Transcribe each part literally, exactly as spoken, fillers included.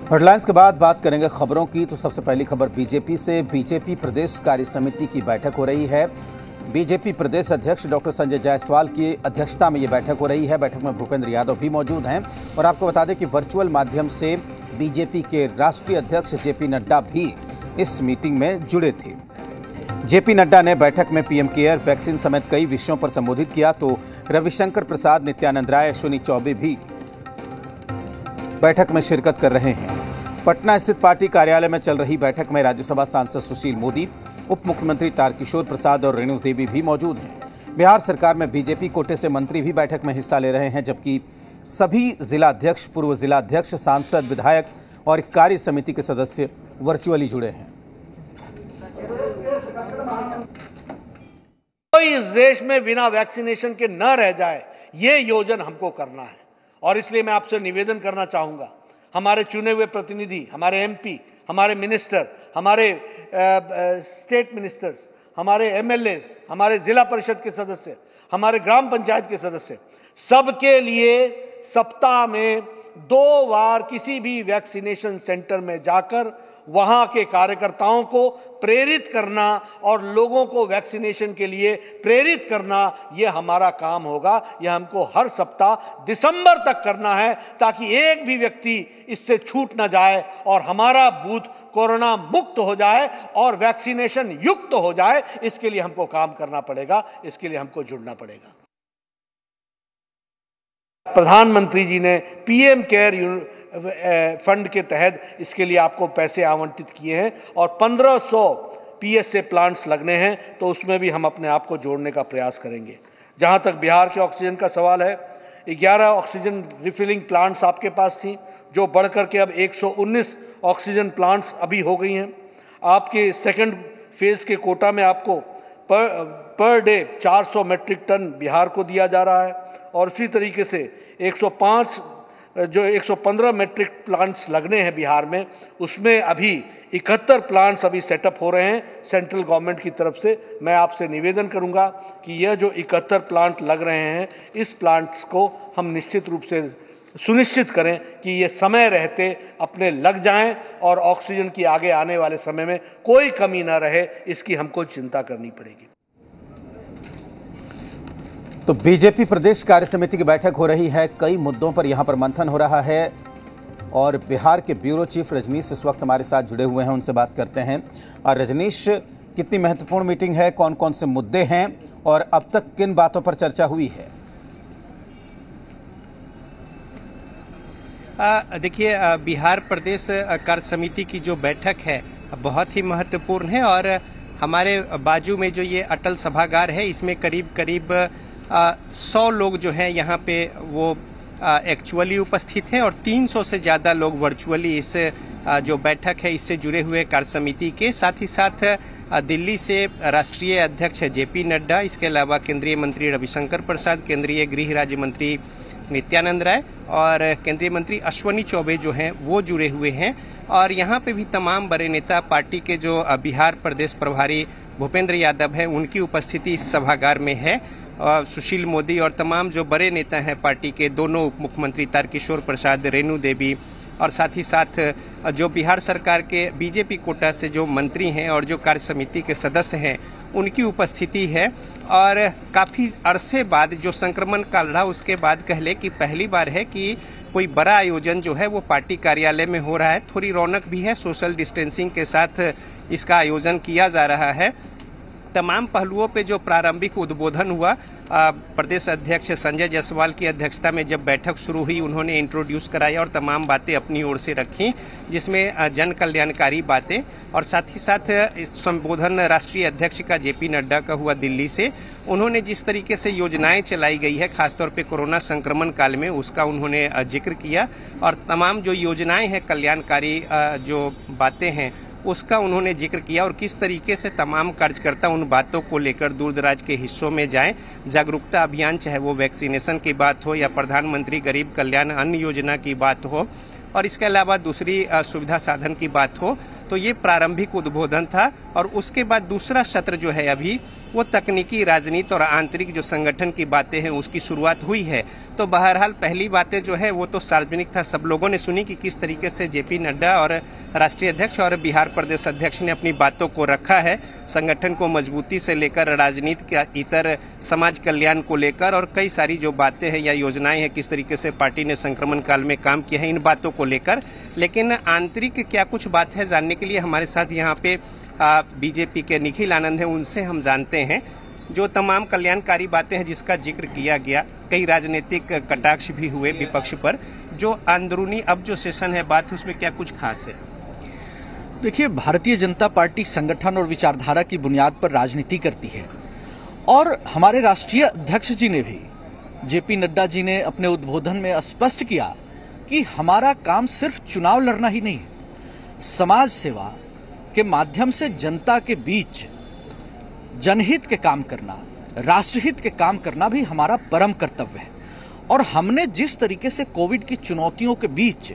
Headlines के बाद बात करेंगे खबरों की। तो सबसे पहली खबर बीजेपी से। बीजेपी प्रदेश कार्य समिति की बैठक हो रही है। बीजेपी प्रदेश अध्यक्ष डॉक्टर संजय जायसवाल की अध्यक्षता में ये बैठक हो रही है। बैठक में भूपेंद्र यादव भी मौजूद हैं और आपको बता दें कि वर्चुअल माध्यम से बीजेपी के राष्ट्रीय अध्यक्ष जेपी नड्डा भी इस मीटिंग में जुड़े थे। जेपी नड्डा ने बैठक में पीएम केयर, वैक्सीन समेत कई विषयों पर संबोधित किया। तो रविशंकर प्रसाद, नित्यानंद राय, अश्विनी चौबे भी बैठक में शिरकत कर रहे हैं। पटना स्थित पार्टी कार्यालय में चल रही बैठक में राज्यसभा सांसद सुशील मोदी, उप मुख्यमंत्री तारकिशोर प्रसाद और रेणु देवी भी मौजूद हैं। बिहार सरकार में बीजेपी कोटे से मंत्री भी बैठक में हिस्सा ले रहे हैं, जबकि सभी जिला अध्यक्ष, पूर्व जिला अध्यक्ष, सांसद, विधायक और कार्य समिति के सदस्य वर्चुअली जुड़े हैं। कोई इस देश में बिना वैक्सीनेशन के न रह जाए, ये योजन हमको करना है। और इसलिए मैं आपसे निवेदन करना चाहूँगा, हमारे चुने हुए प्रतिनिधि, हमारे एमपी, हमारे मिनिस्टर, हमारे आ, आ, स्टेट मिनिस्टर्स, हमारे एमएलए, हमारे जिला परिषद के सदस्य, हमारे ग्राम पंचायत के सदस्य, सबके लिए सप्ताह में दो बार किसी भी वैक्सीनेशन सेंटर में जाकर वहां के कार्यकर्ताओं को प्रेरित करना और लोगों को वैक्सीनेशन के लिए प्रेरित करना, यह हमारा काम होगा। यह हमको हर सप्ताह दिसंबर तक करना है, ताकि एक भी व्यक्ति इससे छूट ना जाए और हमारा बूथ कोरोना मुक्त हो जाए और वैक्सीनेशन युक्त हो जाए। इसके लिए हमको काम करना पड़ेगा, इसके लिए हमको जुड़ना पड़ेगा। प्रधानमंत्री जी ने पीएम केयर फंड के तहत इसके लिए आपको पैसे आवंटित किए हैं और पंद्रह सौ पीएसए प्लांट्स लगने हैं, तो उसमें भी हम अपने आप को जोड़ने का प्रयास करेंगे। जहां तक बिहार के ऑक्सीजन का सवाल है, ग्यारह ऑक्सीजन रिफिलिंग प्लांट्स आपके पास थी, जो बढ़कर के अब एक सौ उन्नीस ऑक्सीजन प्लांट्स अभी हो गई हैं। आपके सेकंड फेज के कोटा में आपको पर पर डे चार सौ मेट्रिक टन बिहार को दिया जा रहा है और उसी तरीके से एक सौ पाँच जो एक सौ पंद्रह मेट्रिक प्लांट्स लगने हैं बिहार में, उसमें अभी इकहत्तर प्लांट्स अभी सेटअप हो रहे हैं सेंट्रल गवर्नमेंट की तरफ से। मैं आपसे निवेदन करूंगा कि यह जो इकहत्तर प्लांट लग रहे हैं, इस प्लांट्स को हम निश्चित रूप से सुनिश्चित करें कि ये समय रहते अपने लग जाएं और ऑक्सीजन की आगे आने वाले समय में कोई कमी ना रहे, इसकी हमको चिंता करनी पड़ेगी। तो बीजेपी प्रदेश कार्य समिति की बैठक हो रही है। कई मुद्दों पर यहां पर मंथन हो रहा है और बिहार के ब्यूरो चीफ रजनीश इस वक्त हमारे साथ जुड़े हुए हैं, उनसे बात करते हैं। और रजनीश, कितनी महत्वपूर्ण मीटिंग है, कौन कौन से मुद्दे हैं और अब तक किन बातों पर चर्चा हुई है? देखिए, बिहार प्रदेश कार्य समिति की जो बैठक है बहुत ही महत्वपूर्ण है और हमारे बाजू में जो ये अटल सभागार है, इसमें करीब करीब सौ लोग जो हैं यहाँ पे वो एक्चुअली उपस्थित हैं और तीन सौ से ज़्यादा लोग वर्चुअली इस आ, जो बैठक है इससे जुड़े हुए कार्य समिति के। साथ ही साथ आ, दिल्ली से राष्ट्रीय अध्यक्ष जेपी नड्डा, इसके अलावा केंद्रीय मंत्री रविशंकर प्रसाद, केंद्रीय गृह राज्य मंत्री नित्यानंद राय और केंद्रीय मंत्री अश्विनी चौबे जो हैं वो जुड़े हुए हैं। और यहाँ पे भी तमाम बड़े नेता, पार्टी के जो बिहार प्रदेश प्रभारी भूपेंद्र यादव हैं, उनकी उपस्थिति इस सभागार में है। और सुशील मोदी और तमाम जो बड़े नेता हैं पार्टी के, दोनों उप मुख्यमंत्री तारकिशोर प्रसाद, रेणु देवी और साथ ही साथ जो बिहार सरकार के बीजेपी कोटा से जो मंत्री हैं और जो कार्य समिति के सदस्य हैं, उनकी उपस्थिति है। और काफ़ी अरसे बाद जो संक्रमण काल रहा, उसके बाद कह ले कि पहली बार है कि कोई बड़ा आयोजन जो है वो पार्टी कार्यालय में हो रहा है। थोड़ी रौनक भी है, सोशल डिस्टेंसिंग के साथ इसका आयोजन किया जा रहा है। तमाम पहलुओं पे जो प्रारंभिक उद्बोधन हुआ, प्रदेश अध्यक्ष संजय जायसवाल की अध्यक्षता में जब बैठक शुरू हुई, उन्होंने इंट्रोड्यूस कराया और तमाम बातें अपनी ओर से रखी, जिसमें जन कल्याणकारी बातें और साथ ही साथ इस संबोधन राष्ट्रीय अध्यक्ष का जेपी नड्डा का हुआ दिल्ली से। उन्होंने जिस तरीके से योजनाएं चलाई गई है खासतौर पे कोरोना संक्रमण काल में, उसका उन्होंने जिक्र किया और तमाम जो योजनाएं हैं कल्याणकारी जो बातें हैं उसका उन्होंने जिक्र किया और किस तरीके से तमाम कार्यकर्ता उन बातों को लेकर दूर दराज के हिस्सों में जाएं। जागरूकता अभियान, चाहे वो वैक्सीनेशन की बात हो या प्रधानमंत्री गरीब कल्याण अन्न योजना की बात हो और इसके अलावा दूसरी सुविधा साधन की बात हो, तो ये प्रारंभिक उद्बोधन था। और उसके बाद दूसरा सत्र जो है अभी वो तकनीकी राजनीति और आंतरिक जो संगठन की बातें हैं उसकी शुरुआत हुई है। तो बहरहाल पहली बातें जो है वो तो सार्वजनिक था, सब लोगों ने सुनी कि किस तरीके से जेपी नड्डा और राष्ट्रीय अध्यक्ष और बिहार प्रदेश अध्यक्ष ने अपनी बातों को रखा है, संगठन को मजबूती से लेकर राजनीति के इतर समाज कल्याण को लेकर और कई सारी जो बातें हैं या योजनाएं हैं, किस तरीके से पार्टी ने संक्रमण काल में काम किया है, इन बातों को लेकर। लेकिन आंतरिक क्या कुछ बात है जानने के लिए हमारे साथ यहाँ पे बीजेपी के निखिल आनंद हैं, उनसे हम जानते हैं जो तमाम कल्याणकारी बातें हैं जिसका जिक्र किया गया। कई राजनीतिक कटाक्ष भी हुए विपक्ष पर, जो अंदरूनी अब जो सेशन है बात है उसमें क्या कुछ खास है? देखिए, भारतीय जनता पार्टी संगठन और विचारधारा की बुनियाद पर राजनीति करती है और हमारे राष्ट्रीय अध्यक्ष जी ने भी, जेपी नड्डा जी ने अपने उद्बोधन में स्पष्ट किया कि हमारा काम सिर्फ चुनाव लड़ना ही नहीं है, समाज सेवा के माध्यम से जनता के बीच जनहित के काम करना, राष्ट्रहित के काम करना भी हमारा परम कर्तव्य है। और हमने जिस तरीके से कोविड की चुनौतियों के बीच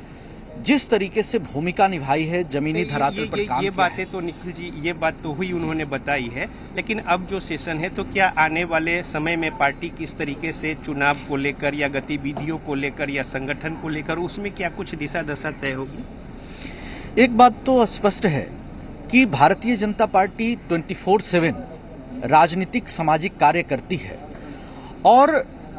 जिस तरीके से भूमिका निभाई है, जमीनी धरातल पर काम ये किया बातें तो निखिल जी, ये बात तो हुई, उन्होंने बताई है। लेकिन अब जो सेशन है तो क्या आने वाले समय में पार्टी किस तरीके से चुनाव को लेकर या गतिविधियों को लेकर या संगठन को लेकर उसमें क्या कुछ दिशा दशा तय होगी? एक बात तो स्पष्ट है कि भारतीय जनता पार्टी चौबीस सात राजनीतिक सामाजिक कार्य करती है और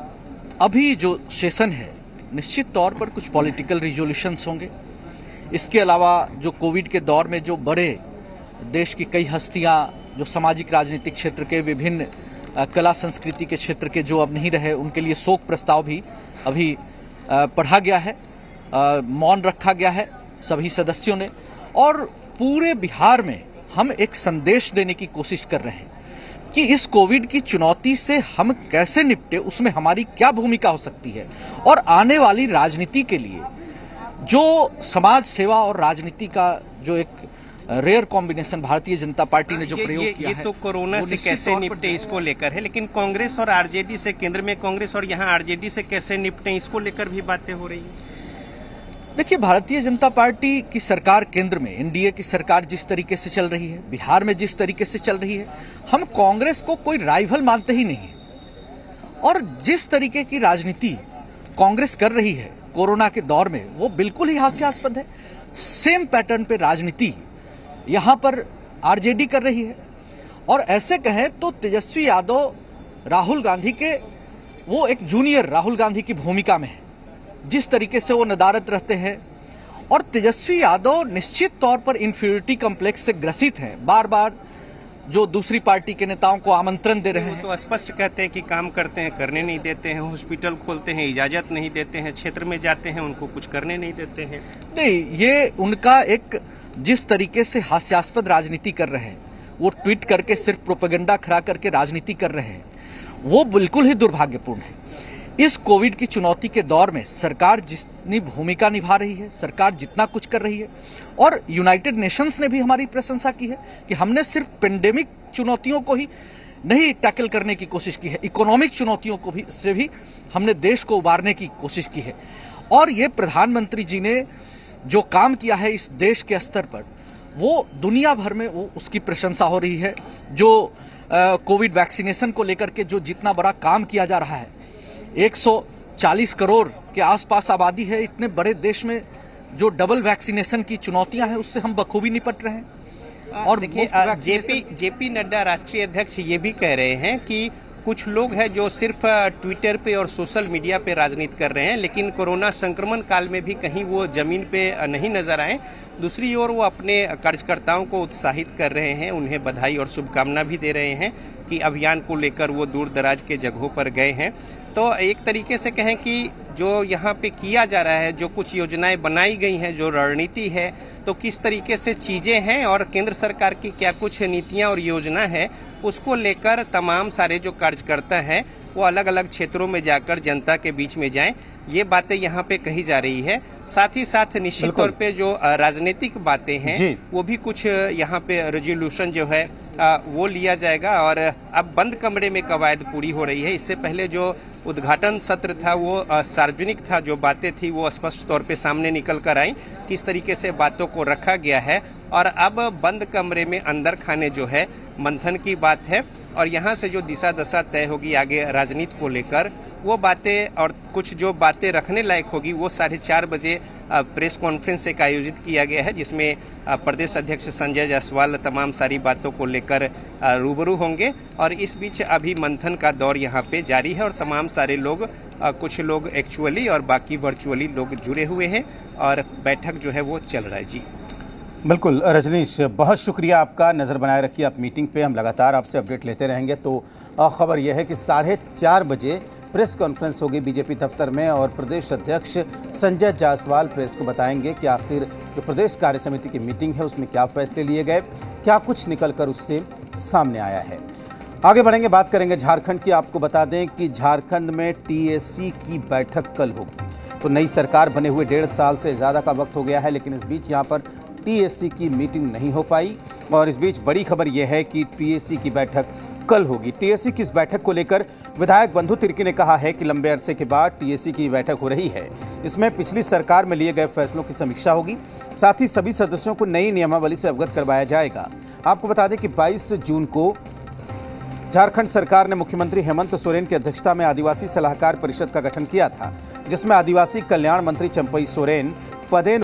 अभी जो सेशन है निश्चित तौर पर कुछ पॉलिटिकल रिजोल्यूशंस होंगे। इसके अलावा जो कोविड के दौर में जो बड़े देश की कई हस्तियां जो सामाजिक राजनीतिक क्षेत्र के विभिन्न कला संस्कृति के क्षेत्र के जो अब नहीं रहे, उनके लिए शोक प्रस्ताव भी अभी पढ़ा गया है, मौन रखा गया है सभी सदस्यों ने। और पूरे बिहार में हम एक संदेश देने की कोशिश कर रहे हैं कि इस कोविड की चुनौती से हम कैसे निपटे, उसमें हमारी क्या भूमिका हो सकती है और आने वाली राजनीति के लिए जो समाज सेवा और राजनीति का जो एक rare combination Bharatiya Janata party ने जो प्रयोग ये, किया ये है, तो कोरोना से कैसे निपटे इसको लेकर है। लेकिन कांग्रेस और आरजेडी से, केंद्र में कांग्रेस और यहाँ आरजेडी से कैसे निपटे इसको लेकर भी बातें हो रही है। देखिए, भारतीय जनता पार्टी की सरकार केंद्र में, एनडीए की सरकार जिस तरीके से चल रही है, बिहार में जिस तरीके से चल रही है, हम कांग्रेस को कोई राइवल मानते ही नहीं। और जिस तरीके की राजनीति कांग्रेस कर रही है कोरोना के दौर में, वो बिल्कुल ही हास्यास्पद है। सेम पैटर्न पे राजनीति यहां पर आरजेडी कर रही है। और ऐसे कहें तो तेजस्वी यादव राहुल गांधी के, वो एक जूनियर राहुल गांधी की भूमिका में है, जिस तरीके से वो नदारत रहते हैं। और तेजस्वी यादव निश्चित तौर पर इंफीरियरिटी कॉम्प्लेक्स से ग्रसित हैं, बार बार जो दूसरी पार्टी के नेताओं को आमंत्रण दे रहे हैं। तो स्पष्ट कहते हैं कि काम करते हैं, करने नहीं देते हैं, हॉस्पिटल खोलते हैं, इजाजत नहीं देते हैं, क्षेत्र में जाते हैं उनको कुछ करने नहीं देते हैं। नहीं, ये उनका एक जिस तरीके से हास्यास्पद राजनीति कर रहे हैं, वो ट्वीट करके सिर्फ प्रोपेगेंडा खड़ा करके राजनीति कर रहे हैं, वो बिल्कुल ही दुर्भाग्यपूर्ण है। इस कोविड की चुनौती के दौर में सरकार जितनी भूमिका निभा रही है, सरकार जितना कुछ कर रही है, और यूनाइटेड नेशंस ने भी हमारी प्रशंसा की है कि हमने सिर्फ पेंडेमिक चुनौतियों को ही नहीं टैकल करने की कोशिश की है, इकोनॉमिक चुनौतियों को भी से भी हमने देश को उबारने की कोशिश की है। और ये प्रधानमंत्री जी ने जो काम किया है इस देश के स्तर पर, वो दुनिया भर में वो उसकी प्रशंसा हो रही है। जो कोविड वैक्सीनेशन को लेकर के जो जितना बड़ा काम किया जा रहा है, एक सौ चालीस करोड़ के आसपास आबादी है, इतने बड़े देश में जो डबल वैक्सीनेशन की चुनौतियां हैं उससे हम बखूबी निपट रहे हैं। और देखिए, जेपी जेपी नड्डा राष्ट्रीय अध्यक्ष ये भी कह रहे हैं कि कुछ लोग हैं जो सिर्फ ट्विटर पे और सोशल मीडिया पे राजनीति कर रहे हैं, लेकिन कोरोना संक्रमण काल में भी कहीं वो जमीन पे नहीं नजर आए। दूसरी ओर वो अपने कार्यकर्ताओं को उत्साहित कर रहे हैं, उन्हें बधाई और शुभकामना भी दे रहे हैं कि अभियान को लेकर वो दूर दराज के जगहों पर गए हैं। तो एक तरीके से कहें कि जो यहाँ पे किया जा रहा है, जो कुछ योजनाएं बनाई गई हैं, जो रणनीति है, तो किस तरीके से चीजें हैं और केंद्र सरकार की क्या कुछ नीतियां और योजना है, उसको लेकर तमाम सारे जो कार्यकर्ता हैं वो अलग अलग क्षेत्रों में जाकर जनता के बीच में जाएं, ये बातें यहाँ पे कही जा रही है। साथ ही साथ निश्चित तौर पे जो राजनीतिक बातें हैं वो भी कुछ यहाँ पे रेजोल्यूशन जो है वो लिया जाएगा। और अब बंद कमरे में कवायद पूरी हो रही है। इससे पहले जो उद्घाटन सत्र था वो सार्वजनिक था, जो बातें थी वो स्पष्ट तौर पे सामने निकल कर आई, किस तरीके से बातों को रखा गया है। और अब बंद कमरे में अंदर खाने जो है मंथन की बात है। और यहाँ से जो दिशा दशा तय होगी आगे राजनीति को लेकर, वो बातें और कुछ जो बातें रखने लायक होगी वो साढ़े चार बजे प्रेस कॉन्फ्रेंस एक आयोजित किया गया है, जिसमें प्रदेश अध्यक्ष संजय जायसवाल तमाम सारी बातों को लेकर रूबरू होंगे। और इस बीच अभी मंथन का दौर यहाँ पे जारी है और तमाम सारे लोग, कुछ लोग एक्चुअली और बाकी वर्चुअली लोग जुड़े हुए हैं और बैठक जो है वो चल रहा है। जी बिल्कुल रजनीश, बहुत शुक्रिया आपका। नज़र बनाए रखिए आप मीटिंग पे, हम लगातार आपसे अपडेट लेते रहेंगे। तो खबर यह है कि साढ़े चार बजे प्रेस कॉन्फ्रेंस होगी बीजेपी दफ्तर में और प्रदेश अध्यक्ष संजय जायसवाल प्रेस को बताएंगे कि आखिर जो प्रदेश कार्य समिति की मीटिंग है उसमें क्या फैसले लिए गए, क्या कुछ निकलकर उससे सामने आया है। आगे बढ़ेंगे, बात करेंगे झारखंड की। आपको बता दें कि झारखंड में टीएससी की बैठक कल होगी। तो नई सरकार बने हुए डेढ़ साल से ज़्यादा का वक्त हो गया है, लेकिन इस बीच यहाँ पर टीएससी की मीटिंग नहीं हो पाई। और इस बीच बड़ी खबर यह है कि टीएससी की बैठक कल होगी। टीएससी की इस बैठक को लेकर विधायक बंधु तिर्की ने कहा है कि लंबे अरसे के बाद टीएससी की बैठक हो रही है। इसमें पिछली सरकार में लिए गए फैसलों की समीक्षा होगी, साथ ही सभी सदस्यों को नई नियमावली से अवगत करवाया जाएगा। आपको बता दें कि बाईस जून को झारखंड सरकार ने मुख्यमंत्री हेमंत सोरेन की अध्यक्षता में आदिवासी सलाहकार परिषद का गठन किया था, जिसमें आदिवासी कल्याण मंत्री चंपई सोरेन पदेन